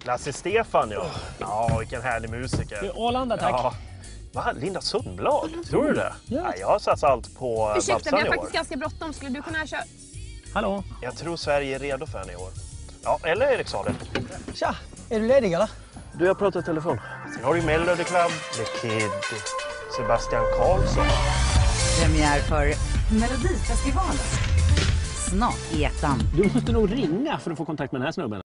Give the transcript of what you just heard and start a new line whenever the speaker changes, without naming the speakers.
Lasse Stefan, ja. Ja, vilken härlig musiker.
Arlanda, tack.
Ja. Va? Linda Sundblad? Tror du det?
Ja.
Nej, jag har satt allt på
Ursäkta,
Babsan
vi
i
har
år.
faktiskt ganska bråttom. Skulle du kunna köra?
Hallå?
Jag tror Sverige är redo för henne i år. Ja, eller Erik Saade.
Tja, är du ledig eller?
Du, jag pratar i telefon. Sen har du Melody Club, The Kid, Sebastian Karlsson.
Premiär för Melodifestivalen. Snart i ettan.
Du måste nog ringa för att få kontakt med den här snubben.